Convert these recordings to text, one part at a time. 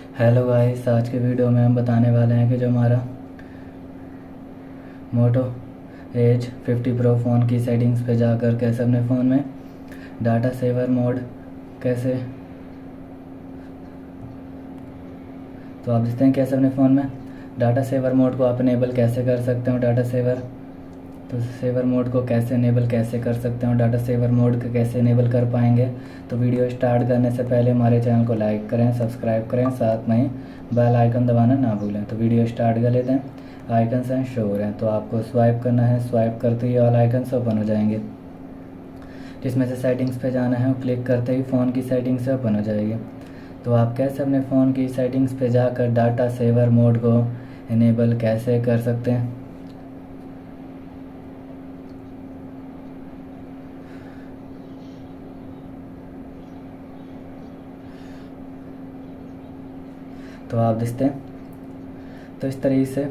Hello guys, आज के video में हम बताने वाले हैं कि जो हमारा मोटो एज 50 प्रो फ़ोन की सेटिंग्स पे जाकर कैसे अपने फ़ोन में डाटा सेवर मोड कैसे, तो आप देखते हैं कैसे अपने फ़ोन में डाटा सेवर मोड को आप इनेबल कैसे कर सकते हो। डाटा सेवर तो सेवर मोड को कैसे इनेबल कैसे कर सकते हो, डाटा सेवर मोड को कैसे इनेबल कर पाएंगे। तो वीडियो स्टार्ट करने से पहले हमारे चैनल को लाइक करें, सब्सक्राइब करें, साथ में ही बेल आइकन दबाना ना भूलें। तो वीडियो स्टार्ट कर लेते हैं। आइकन्स हैं शो हो रहे हैं, तो आपको स्वाइप करना है। स्वाइप करते ही ऑल आइकन्स ओपन हो जाएंगे, जिसमें से सेटिंग्स पे जाना है। क्लिक करते ही फ़ोन की सेटिंग्स ओपन हो जाएगी। तो आप कैसे अपने फ़ोन की सेटिंग्स पे जाकर डाटा सेवर मोड को इनेबल कैसे कर सकते हैं। तो आप देखते हैं तो इस तरीके से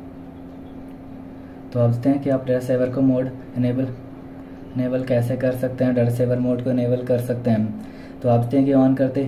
तो आप देखते हैं कि आप डाटा सेवर को मोड इनेबल कैसे कर सकते हैं। डाटा सेवर मोड को इनेबल कर सकते हैं। तो आप देखते हैं कि ऑन करते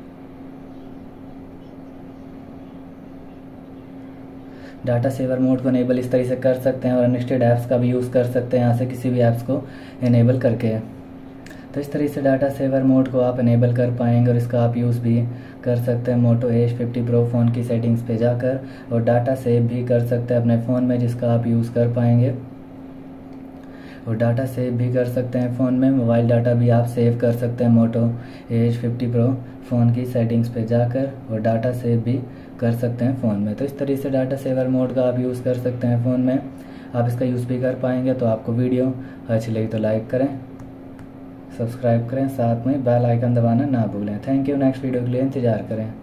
डाटा सेवर मोड को इनेबल इस तरीके से कर सकते हैं और अनलिस्टेड ऐप्स का भी यूज़ कर सकते हैं यहाँ से किसी भी ऐप्स को इनेबल करके। तो इस तरीके से डाटा सेवर मोड को आप इनेबल कर पाएंगे और इसका आप यूज़ भी कर सकते हैं मोटो एज 50 प्रो फ़ोन की सेटिंग्स पे जाकर, और डाटा सेव भी कर सकते हैं अपने फ़ोन में, जिसका आप यूज़ कर पाएंगे। और डाटा सेव भी कर सकते हैं फ़ोन में, मोबाइल डाटा भी आप सेव कर सकते हैं मोटो एज 50 प्रो फ़ोन की सेटिंग्स पे जाकर, और डाटा सेव भी कर सकते हैं फ़ोन में। तो इस तरीके से डाटा सेवर मोड का आप यूज़ कर सकते हैं फ़ोन में, आप इसका यूज़ भी कर पाएंगे। तो आपको वीडियो अच्छी लगी तो लाइक करें, सब्सक्राइब करें, साथ में बेल आइकन दबाना ना भूलें। Thank you. नेक्स्ट वीडियो के लिए इंतज़ार करें।